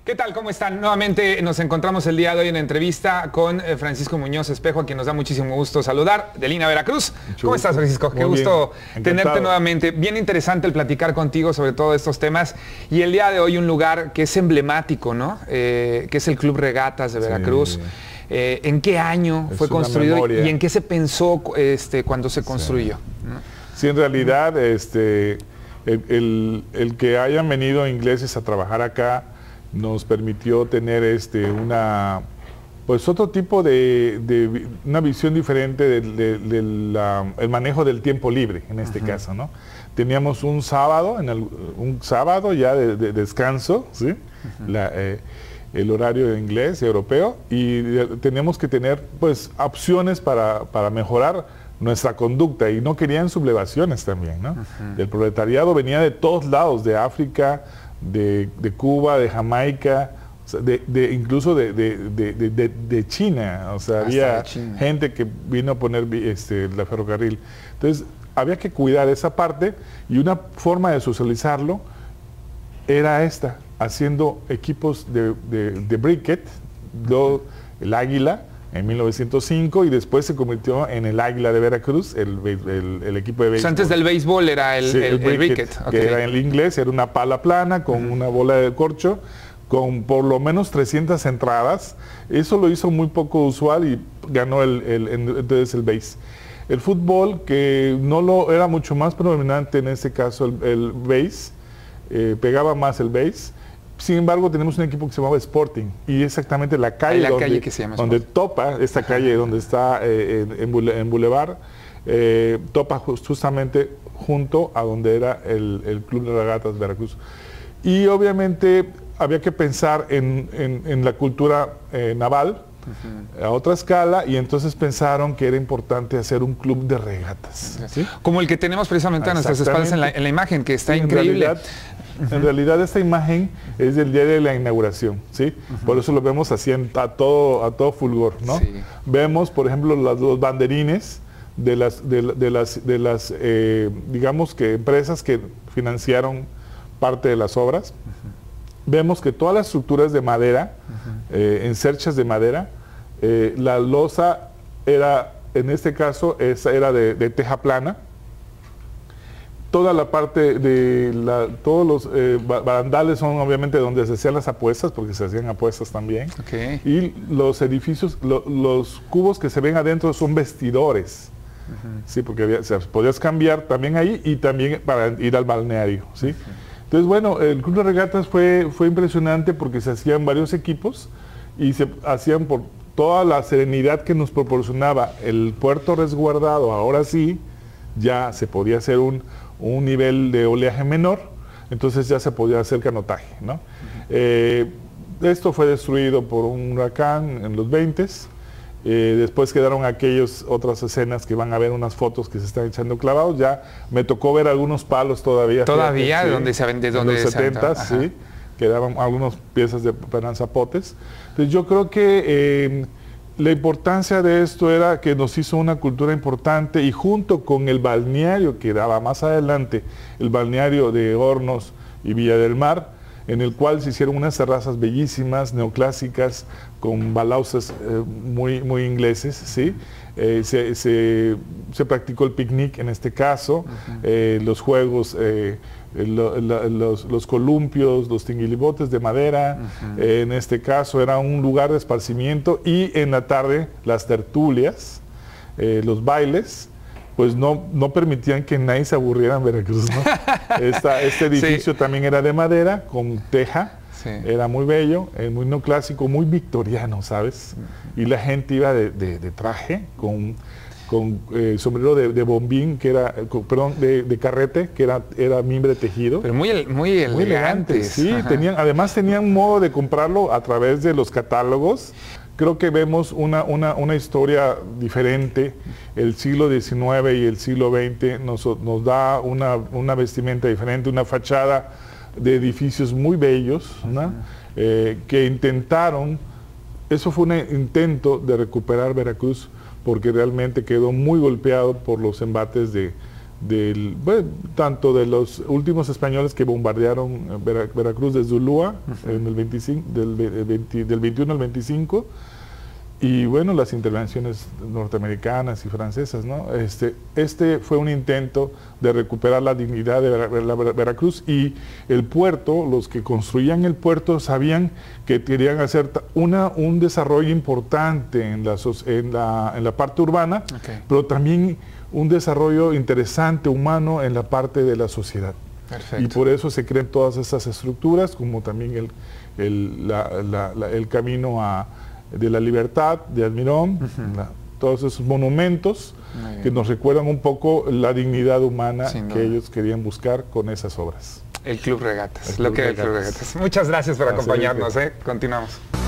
¿Qué tal? ¿Cómo están? Nuevamente nos encontramos el día de hoy en entrevista con Francisco Muñoz Espejo, a quien nos da muchísimo gusto saludar, de Lina Veracruz. ¿Cómo estás, Francisco? Qué gusto tenerte nuevamente. Bien interesante el platicar contigo sobre todos estos temas. Y el día de hoy un lugar que es emblemático, ¿no? Que es el Club Regatas de Veracruz. Sí. ¿En qué año fue construido y en qué se pensó cuando se construyó? Sí, en realidad el que hayan venido ingleses a trabajar acá nos permitió tener otro tipo de una visión diferente del manejo del tiempo libre en este caso, ¿no? Teníamos un sábado ya de descanso, ¿sí? El horario inglés, europeo, y teníamos que tener pues opciones para mejorar nuestra conducta, y no querían sublevaciones también, ¿no? El proletariado venía de todos lados, de África, de Cuba, de Jamaica, incluso de China. O sea, había gente que vino a poner la ferrocarril. Entonces había que cuidar esa parte, y una forma de socializarlo era haciendo equipos de briquet, el Águila en 1905, y después se convirtió en el Águila de Veracruz, el equipo de béisbol. O sea, antes del béisbol era el briquet. Que era en inglés, era una pala plana con una bola de corcho, con por lo menos 300 entradas. Eso lo hizo muy poco usual y ganó entonces el béis. El fútbol, que era mucho más predominante en este caso el béis, pegaba más el béis. Sin embargo, tenemos un equipo que se llamaba Sporting, y exactamente la calle donde topa, esta calle donde está en Boulevard, topa justamente junto a donde era el Club de Regatas Veracruz. Y obviamente había que pensar en la cultura naval a otra escala, y entonces pensaron que era importante hacer un club de regatas, ¿sí? Como el que tenemos precisamente a nuestras espaldas en la imagen, que está increíble. En realidad esta imagen es del día de la inauguración, ¿sí? Por eso lo vemos así a todo fulgor, ¿no? Sí. Vemos, por ejemplo, los banderines de las digamos que empresas que financiaron parte de las obras. Vemos que todas las estructuras de madera, encerchas de madera, la losa era, en este caso, era de teja plana. Toda la parte todos los barandales son obviamente donde se hacían las apuestas, porque se hacían apuestas también. Y los edificios, los cubos que se ven adentro son vestidores. Sí, porque podías cambiar también ahí, y también para ir al balneario, ¿sí? Entonces, bueno, el Club de Regatas fue impresionante, porque se hacían varios equipos y se hacían por toda la serenidad que nos proporcionaba el puerto resguardado. Ahora sí, ya se podía hacer un nivel de oleaje menor, entonces ya se podía hacer canotaje, ¿no? Esto fue destruido por un huracán en los 20s. Después quedaron otras escenas que van a ver, unas fotos que se están echando clavados. Ya me tocó ver algunos palos todavía. Todavía, de donde se vende, en los 70s, sí, quedaban algunas piezas de zapotes. Entonces yo creo que la importancia de esto era que nos hizo una cultura importante, y junto con el balneario que daba más adelante, el balneario de Hornos y Villa del Mar, en el cual se hicieron unas terrazas bellísimas, neoclásicas, con balauces muy ingleses, ¿sí? Se practicó el picnic en este caso, los juegos, los columpios, los tinguilibotes de madera. En este caso era un lugar de esparcimiento, y en la tarde las tertulias, los bailes, pues no permitían que nadie se aburriera en Veracruz, ¿no? Este edificio también era de madera, con teja. Era muy bello, muy neoclásico, muy victoriano, ¿sabes? Y la gente iba de traje, con sombrero de bombín, que era, perdón, de carrete, que era mimbre tejido. Pero muy elegante. Sí, además tenían un modo de comprarlo a través de los catálogos. Creo que vemos una historia diferente. El siglo XIX y el siglo XX nos da una vestimenta diferente, una fachada de edificios muy bellos, ¿no? Que intentaron, eso fue un intento de recuperar Veracruz, porque realmente quedó muy golpeado por los embates tanto de los últimos españoles que bombardearon Veracruz desde Ulúa en el 25, del 21 al 25, y bueno, las intervenciones norteamericanas y francesas, ¿no? Este fue un intento de recuperar la dignidad de Veracruz, y el puerto, los que construían el puerto sabían que querían hacer un desarrollo importante en la parte urbana, pero también un desarrollo interesante, humano, en la parte de la sociedad. Perfecto. Y por eso se crean todas estas estructuras, como también el camino de la libertad de Almirón, todos esos monumentos que nos recuerdan un poco la dignidad humana que ellos querían buscar con esas obras. El Club Regatas, lo que era el Club Regatas. Muchas gracias por acompañarnos, continuamos.